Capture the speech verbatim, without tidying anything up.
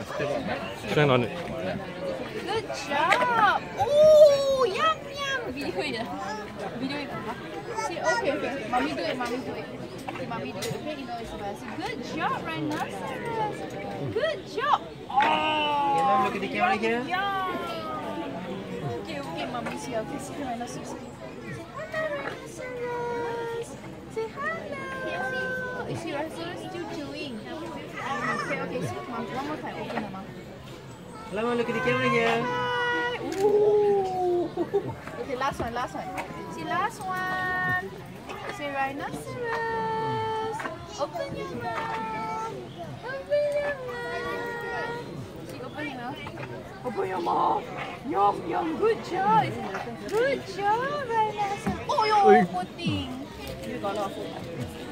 Stand on it. Good job. Oh, yum yum. Video it. Video it. See, okay, okay. Mommy do it. Mommy do it. Okay, mommy do it. Okay, you know it's about. Good job, rhinoceros. Good job. Oh. Look at the camera here. Yum. Okay, okay, mommy's here. Okay, see the rhinoceros. Say hello, rhinoceros. Say hello. Is the rhinoceros still chewing? Okay, okay. So, mom, one more time. Open the mouth. Hello, look at the camera here. Ooh. Okay, last one, last one. See, last one. Say rhinoceros. Open your mouth. Open your mouth. See, open your mouth. Open your mouth. Yum, yum. Good job. Good job, rhinoceros. Oh, yo, poor thing. You got a lot of food.